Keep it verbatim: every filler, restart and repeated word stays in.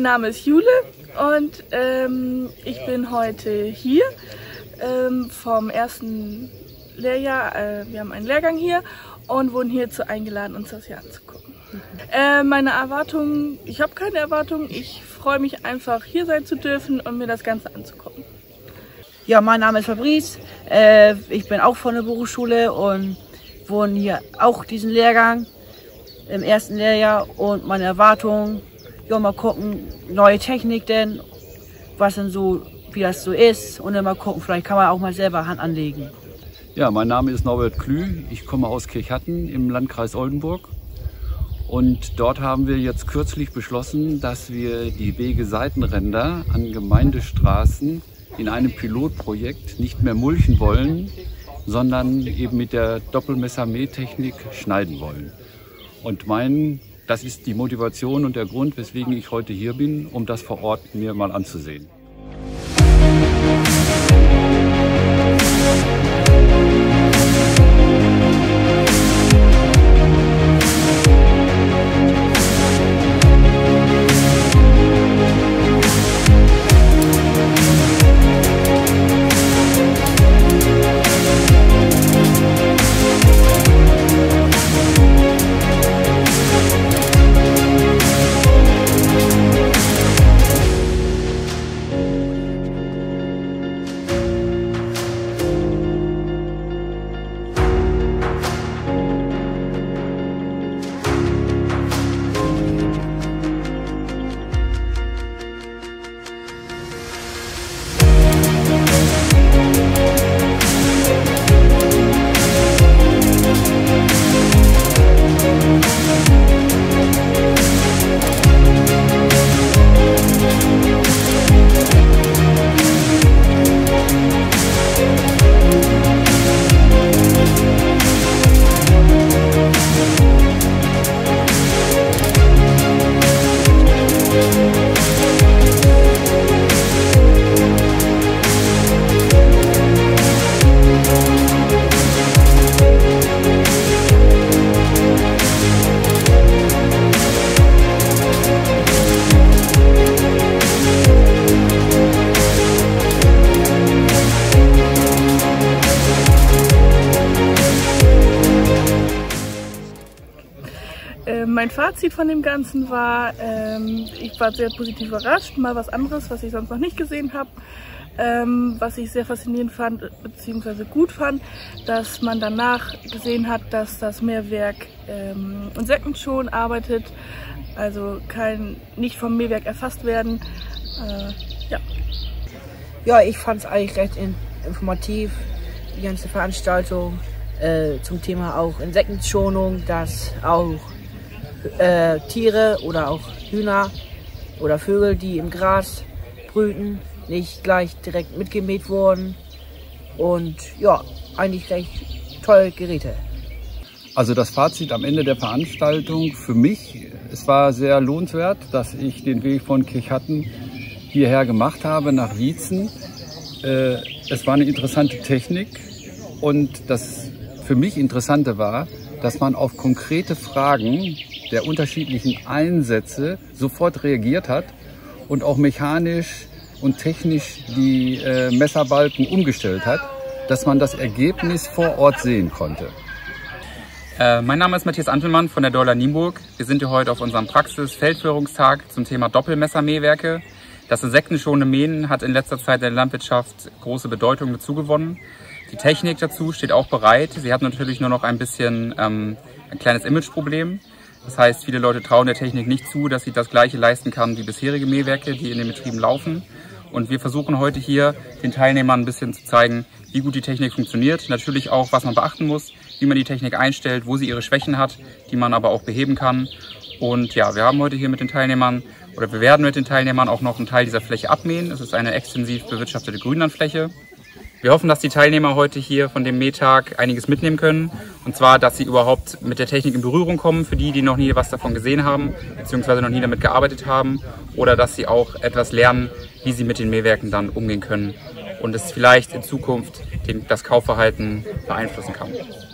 mein Name ist Jule und ähm, ich bin heute hier ähm, vom ersten Lehrjahr. Äh, wir haben einen Lehrgang hier und wurden hierzu eingeladen, uns das hier anzugucken. Mhm. Äh, meine Erwartungen, ich habe keine Erwartungen, ich freue mich einfach hier sein zu dürfen und mir das Ganze anzugucken. Ja, mein Name ist Fabrice, äh, ich bin auch von der Berufsschule und wohne hier auch diesen Lehrgang im ersten Lehrjahr und meine Erwartungen, ja, mal gucken, neue Technik denn, was denn so, wie das so ist und dann mal gucken, vielleicht kann man auch mal selber Hand anlegen. Ja, mein Name ist Norbert Klü, ich komme aus Kirchhatten im Landkreis Oldenburg und dort haben wir jetzt kürzlich beschlossen, dass wir die Wegeseitenränder an Gemeindestraßen in einem Pilotprojekt nicht mehr mulchen wollen, sondern eben mit der Doppelmessermähtechnik schneiden wollen. Und mein, das ist die Motivation und der Grund, weswegen ich heute hier bin, um das vor Ort mir mal anzusehen. Mein Fazit von dem Ganzen war, ähm, ich war sehr positiv überrascht, mal was anderes, was ich sonst noch nicht gesehen habe. Ähm, was ich sehr faszinierend fand, beziehungsweise gut fand, dass man danach gesehen hat, dass das Mähwerk ähm, insektenschonend arbeitet, also kein, nicht vom Mähwerk erfasst werden. Äh, ja. ja, ich fand es eigentlich recht in, informativ, die ganze Veranstaltung äh, zum Thema auch Insektenschonung, dass auch Äh, Tiere oder auch Hühner oder Vögel, die im Gras brüten, nicht gleich direkt mitgemäht wurden. Und ja, eigentlich recht tolle Geräte. Also das Fazit am Ende der Veranstaltung für mich, es war sehr lohnenswert, dass ich den Weg von Kirchhatten hierher gemacht habe nach Wietzen. Äh, es war eine interessante Technik und das für mich Interessante war, dass man auf konkrete Fragen der unterschiedlichen Einsätze sofort reagiert hat und auch mechanisch und technisch die äh, Messerbalken umgestellt hat, dass man das Ergebnis vor Ort sehen konnte. Äh, mein Name ist Matthias Antelmann von der Dorla Nienburg. Wir sind hier heute auf unserem Praxis-Feldführungstag zum Thema Doppelmessermähwerke. Das insektenschonende Mähen hat in letzter Zeit in der Landwirtschaft große Bedeutung dazugewonnen. Die Technik dazu steht auch bereit. Sie hat natürlich nur noch ein bisschen ähm, ein kleines Imageproblem. Das heißt, viele Leute trauen der Technik nicht zu, dass sie das Gleiche leisten kann wie bisherige Mähwerke, die in den Betrieben laufen. Und wir versuchen heute hier den Teilnehmern ein bisschen zu zeigen, wie gut die Technik funktioniert. Natürlich auch, was man beachten muss, wie man die Technik einstellt, wo sie ihre Schwächen hat, die man aber auch beheben kann. Und ja, wir haben heute hier mit den Teilnehmern oder wir werden mit den Teilnehmern auch noch einen Teil dieser Fläche abmähen. Es ist eine extensiv bewirtschaftete Grünlandfläche. Wir hoffen, dass die Teilnehmer heute hier von dem Mähtag einiges mitnehmen können. Und zwar, dass sie überhaupt mit der Technik in Berührung kommen, für die, die noch nie was davon gesehen haben, beziehungsweise noch nie damit gearbeitet haben. Oder dass sie auch etwas lernen, wie sie mit den Mähwerken dann umgehen können. Und es vielleicht in Zukunft den, das Kaufverhalten beeinflussen kann.